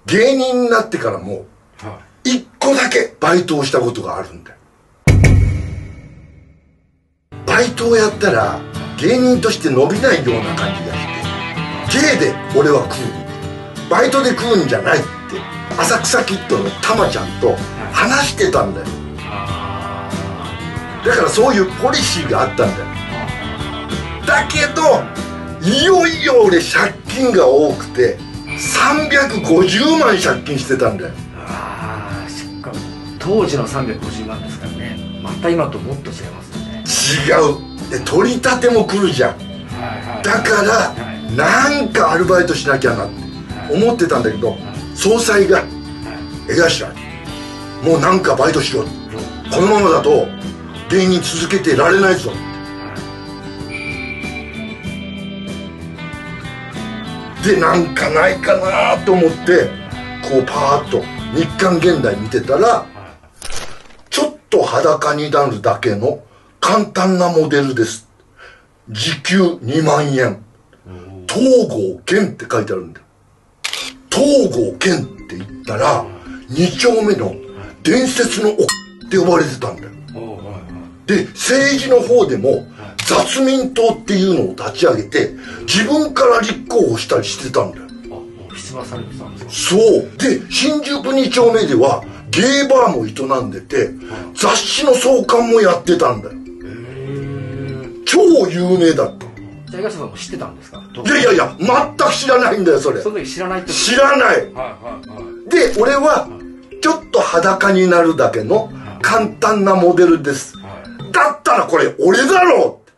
芸人になってからも1個だけバイトをしたことがあるんだよ。バイトをやったら芸人として伸びないような感じがして、芸で俺は食う、バイトで食うんじゃないって浅草キッドのたまちゃんと話してたんだよ。だからそういうポリシーがあったんだよ。だけどいよいよ俺借金が多くて350万借金してたんだよ。 ああ、しかも当時の350万ですからね。また今ともっと違いますよね。 違う。で取り立ても来るじゃん。だからなんかアルバイトしなきゃなって思ってたんだけど、総裁が「江頭もうなんかバイトしろ、このままだと芸人続けてられないぞ」で、なんかないかなと思ってこうパーッと日刊現代見てたら、ちょっと裸になるだけの簡単なモデルです、時給2万円、東郷健って書いてあるんだよ。東郷健って言ったら2丁目の伝説のって呼ばれてたんだよ。で、政治の方でも雑民党っていうのを立ち上げて自分から立候補したりしてたんだよ。 出馬されてたんですか？ そうで、新宿2丁目ではゲイバーも営んでて、雑誌の創刊もやってたんだよ。超有名だった。 じゃあ江頭さんも知ってたんですか？ いやいやいや、全く知らないんだよそれ。 その時知らないってこと？ 知らない。で、俺はちょっと裸になるだけの簡単なモデルです、だったらこれ俺だろう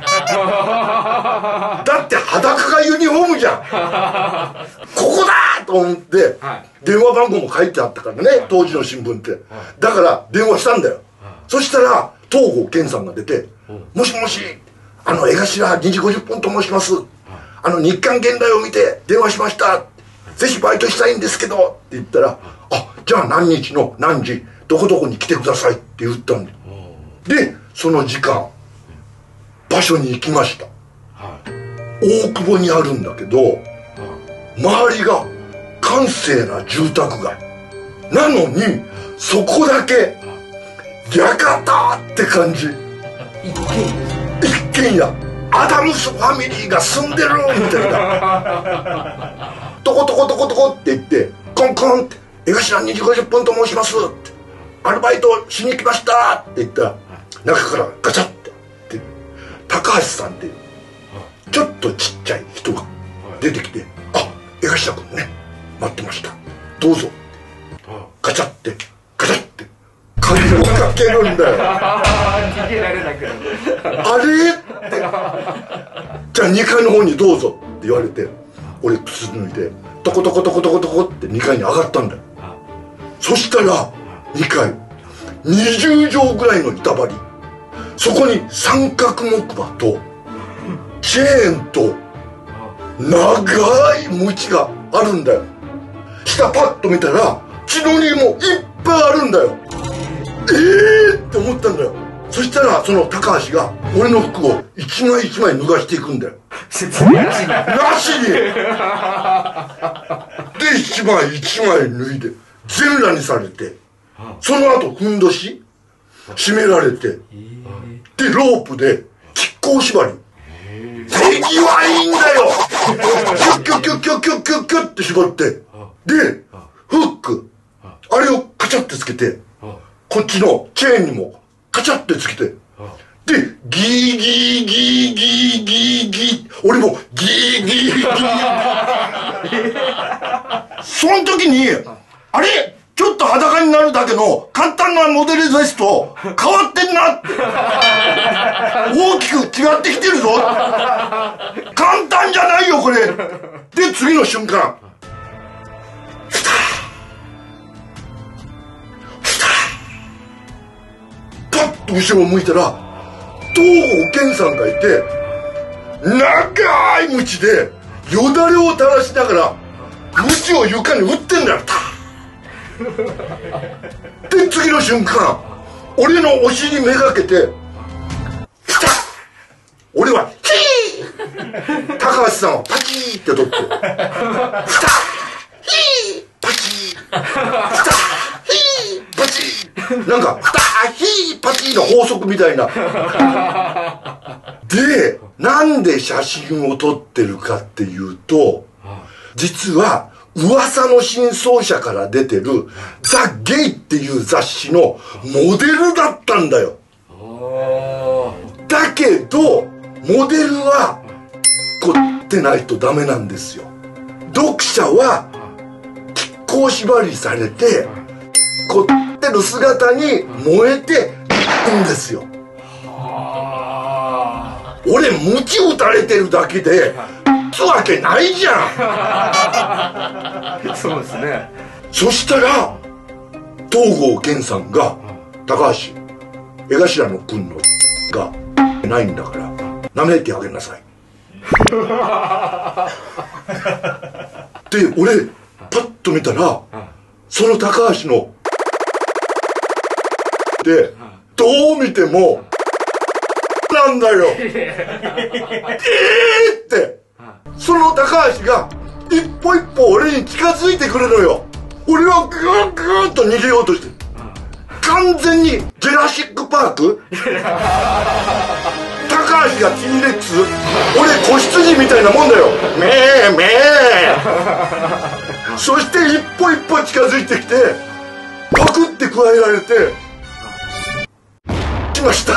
だって裸がユニフォームじゃんここだと思って、電話番号も書いてあったからね、当時の新聞って。だから電話したんだよ。そしたら東郷健さんが出て「もしもし、江頭2時50分と申します。日刊現代を見て電話しました。ぜひバイトしたいんですけど」って言ったら「あ、じゃあ何日の何時どこどこに来てください」って言ったんだよ。で、その時間場所に行きました。大久保にあるんだけど、周りが閑静な住宅街なのに、そこだけ館って感じ。一軒家、アダムスファミリーが住んでるみたいなトコトコトコトコって言ってコンコンって「江頭2時50分と申します」って「アルバイトしに来ました」って言ったら、中からガチャって高橋さんっていうちょっとちっちゃい人が出てきて「あ、江頭君ね、待ってました、どうぞ」ガチャってガチャって鍵をかけるんだよ逃げられなくなるあれって「じゃあ2階の方にどうぞ」って言われて、俺靴脱いでトコトコトコトコトコって2階に上がったんだよ。そしたら2階20畳ぐらいの板張り、そこに三角木馬とチェーンと長い鞭があるんだよ。下パッと見たら血のりもいっぱいあるんだよ。って思ったんだよ。そしたらその高橋が俺の服を一枚一枚脱がしていくんだよ。なしにで、一枚一枚脱いで全裸にされて、その後ふんどし締められて、でロープで亀甲縛り、手際いいんだよキュッキュッキュッキュッキュッキュッキュッって縛って、でフックあれをカチャってつけて、こっちのチェーンにもカチャってつけて、でギーギーギーギーギーギーギー、俺もギーギーギーギーその時にあれ、ちょっと裸になるだけの簡単なモデルですと変わってんなって大きく違ってきてるぞ、簡単じゃないよこれで、次の瞬間フタパッと後ろを向いたら東郷健さんがいて、長い鞭でよだれを垂らしながら鞭を床に打ってんだよ。で、次の瞬間俺のお尻めがけてピタッ、俺はヒー高橋さんはパチーって取ってピタッヒーパチヒーパチーなんかヒーパチーの法則みたいな。で、なんで写真を撮ってるかっていうと、実は噂の真相者から出てるザ・ゲイっていう雑誌のモデルだったんだよ。だけどモデルはこってないとダメなんですよ。読者は亀甲縛りされてこってる姿に燃えていくんですよ。俺鞭打たれてるだけで打つわけないじゃん。 そうですね。 そしたら東郷健さんが高橋江頭の君のがないんだから舐めてあげなさいで俺パッと見たらその高橋のでどう見てもなんだよってその高橋が一歩一歩俺に近づいてくるのよ。俺はグーグーッと逃げようとしてる。完全にジェラシックパーク高橋が T レックス俺子羊みたいなもんだよ。めーめーそして一歩一歩近づいてきてパクって加えられてしました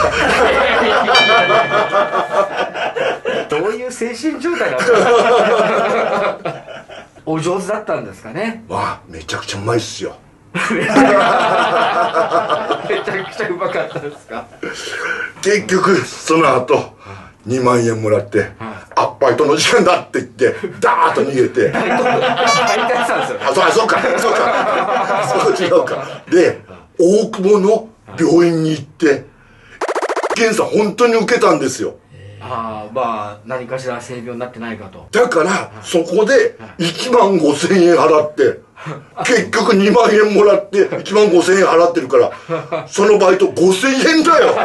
どういう精神状態なんですかお上手だったんですかね。 わあめちゃくちゃうまいっすよめちゃくちゃうまかったですか。 結局その後2万円もらって「あバイトの時間だ」って言ってダーッと逃げて大体したんですよね。 そうかそう違うかで大久保の病院に行って検査本当に受けたんですよ。 まあ何かしら性病になってないかと。 だからそこで1万5,000円払って結局2万円もらって1万5,000円払ってるからそのバイト5,000円だよ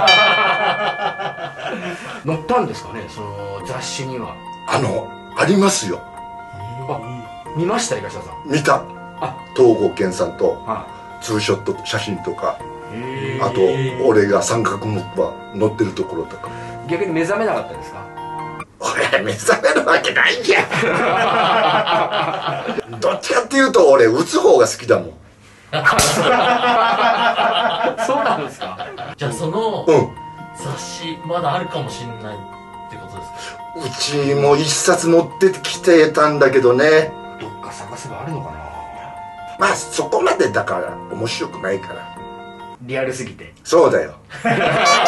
載ったんですかねその雑誌には。 ありますよ。 見ました江頭さん。 見た。東郷健さんとツーショット写真とかあと俺が三角木馬乗ってるところとか。 逆に目覚めなかったですか。 俺目覚めるわけないじゃんどっちかっていうと俺打つ方が好きだもんそうなんですか。 じゃあその雑誌まだあるかもしれないってことですか。 うちも一冊持ってきてたんだけどね。 どっか探せばあるのかな。 まあそこまでだから面白くないから。 リアルすぎて。 そうだよ